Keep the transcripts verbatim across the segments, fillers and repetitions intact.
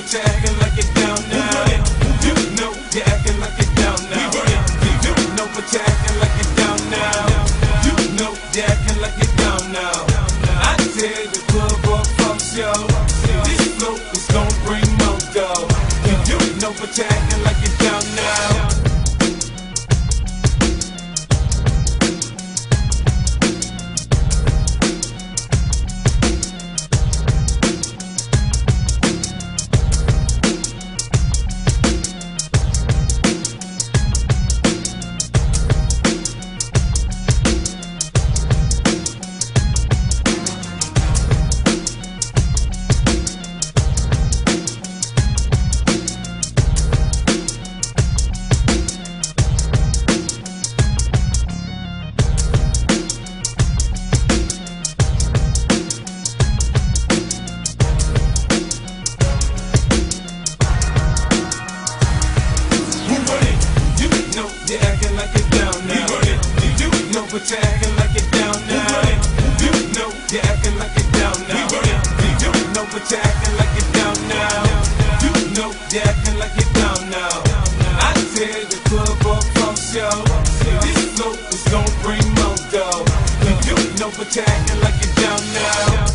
you're acting like it down now. You know you're acting like it down now. You know but you're acting like it down now. You know you're acting like it down now. I tear the club up from show. This flow is gon' bring more dough. You know but you're acting like it down now. You're acting like it down now. You know but you're acting like it down now. You know you're acting like it down now. You know but you're acting like it down now. You know you're acting like it down now. I tear the club up from show. This flow is gon' bring more dough. You know but you're acting like it down now.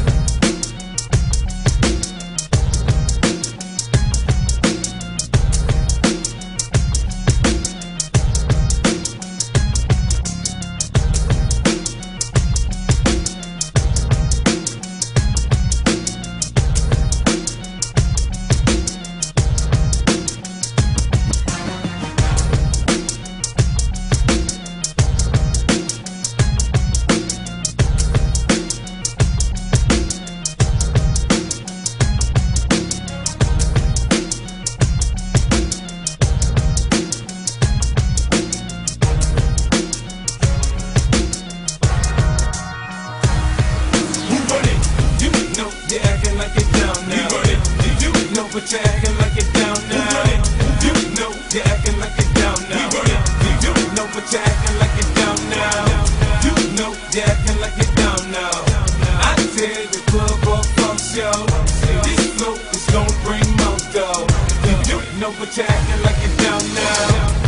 You're acting like it down now. You know but you're acting like it down now. You know you're acting like it down now. You know but you're acting like it down now. You know you're acting like it down now. I tear the club up from show. This flow is gon' bring more dough. You know but you're acting like it down now.